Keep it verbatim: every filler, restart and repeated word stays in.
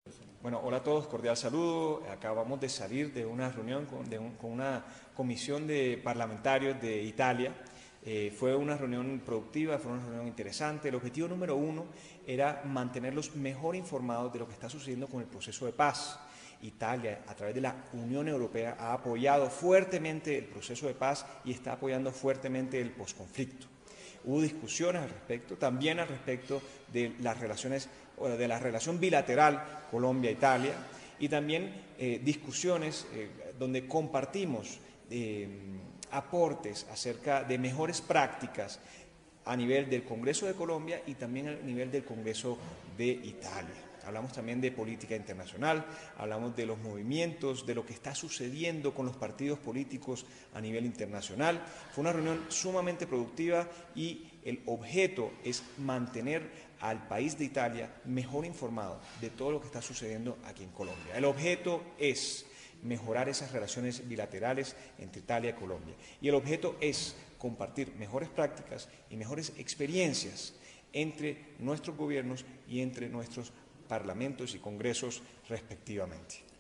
Bueno, hola a todos, cordial saludo. Acabamos de salir de una reunión con, de un, con una comisión de parlamentarios de Italia. Eh, fue una reunión productiva, fue una reunión interesante. El objetivo número uno era mantenerlos mejor informados de lo que está sucediendo con el proceso de paz. Italia, a través de la Unión Europea, ha apoyado fuertemente el proceso de paz y está apoyando fuertemente el posconflicto. Hubo discusiones al respecto, también al respecto de las relaciones, de la relación bilateral Colombia-Italia, y también eh, discusiones eh, donde compartimos eh, aportes acerca de mejores prácticas a nivel del Congreso de Colombia y también a nivel del Congreso de Italia. Hablamos también de política internacional, hablamos de los movimientos, de lo que está sucediendo con los partidos políticos a nivel internacional. Fue una reunión sumamente productiva y el objeto es mantener al país de Italia mejor informado de todo lo que está sucediendo aquí en Colombia. El objeto es mejorar esas relaciones bilaterales entre Italia y Colombia. Y el objeto es compartir mejores prácticas y mejores experiencias entre nuestros gobiernos y entre nuestros parlamentos y congresos respectivamente.